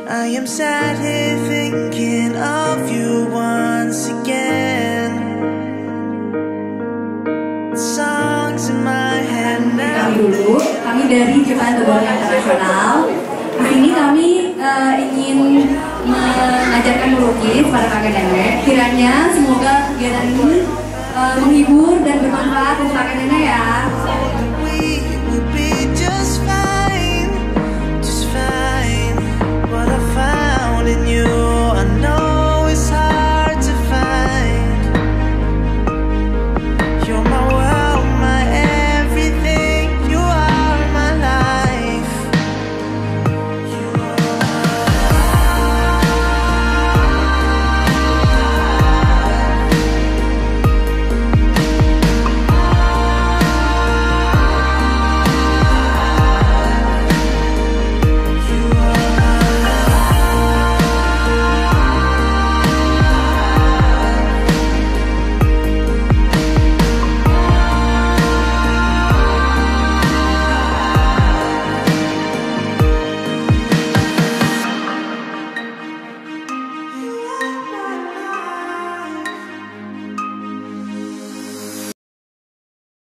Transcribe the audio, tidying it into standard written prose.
I am sat here thinking of you once again. Songs in my head now. Kami dari Japan Tebal Internasional. Hari ini kami ingin mengajarkan melukis pada kakek nenek. Kiranya semoga kegiatan ini menghibur dan bermanfaat untuk kakek nenek ya.